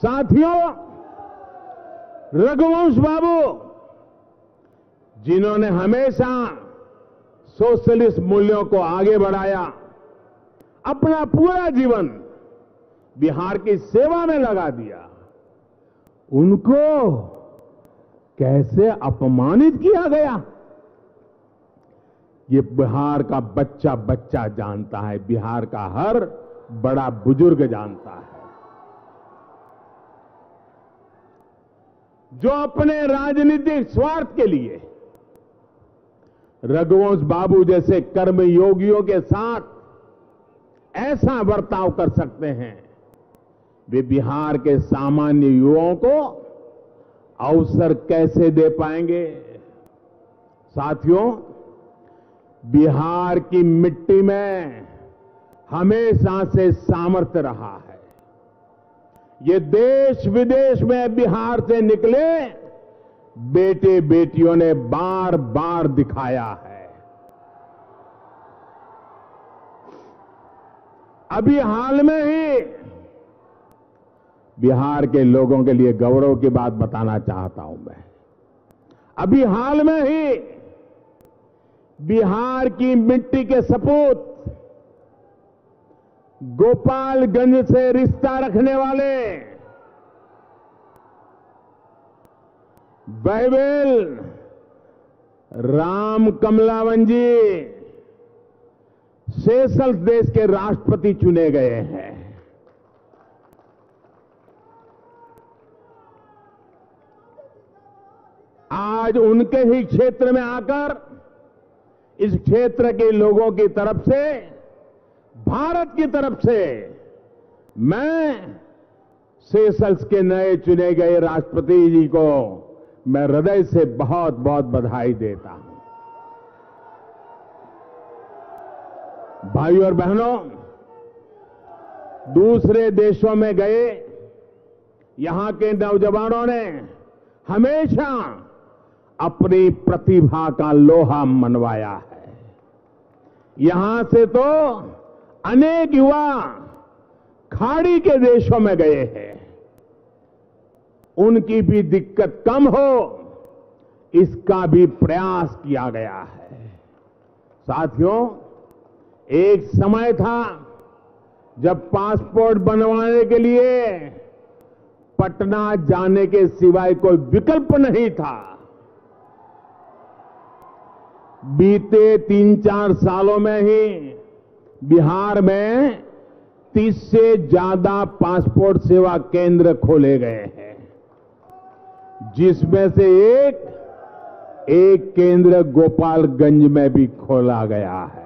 साथियों, रघुवंश बाबू जिन्होंने हमेशा सोशलिस्ट मूल्यों को आगे बढ़ाया, अपना पूरा जीवन बिहार की सेवा में लगा दिया, उनको कैसे अपमानित किया गया, ये बिहार का बच्चा बच्चा जानता है, बिहार का हर बड़ा बुजुर्ग जानता है। जो अपने राजनीतिक स्वार्थ के लिए रघुवंश बाबू जैसे कर्मयोगियों के साथ ऐसा बर्ताव कर सकते हैं, वे बिहार के सामान्य युवाओं को अवसर कैसे दे पाएंगे। साथियों, बिहार की मिट्टी में हमेशा से सामर्थ्य रहा है। ये देश विदेश में बिहार से निकले बेटे बेटियों ने बार बार दिखाया है। अभी हाल में ही बिहार के लोगों के लिए गौरव की बात बताना चाहता हूं मैं। अभी हाल में ही बिहार की मिट्टी के सपूत, गोपालगंज से रिश्ता रखने वाले बहवेल राम कमलावन जी सेशल्स देश के राष्ट्रपति चुने गए हैं। आज उनके ही क्षेत्र में आकर इस क्षेत्र के लोगों की तरफ से, भारत की तरफ से मैं सेशल्स के नए चुने गए राष्ट्रपति जी को मैं हृदय से बहुत बहुत बधाई देता हूं। भाइयों और बहनों, दूसरे देशों में गए यहां के नौजवानों ने हमेशा अपनी प्रतिभा का लोहा मनवाया है। यहां से तो अनेक युवा खाड़ी के देशों में गए हैं। उनकी भी दिक्कत कम हो, इसका भी प्रयास किया गया है। साथियों, एक समय था जब पासपोर्ट बनवाने के लिए पटना जाने के सिवाय कोई विकल्प नहीं था। बीते 3-4 सालों में ही बिहार में 30 से ज्यादा पासपोर्ट सेवा केंद्र खोले गए हैं, जिसमें से एक केंद्र गोपालगंज में भी खोला गया है।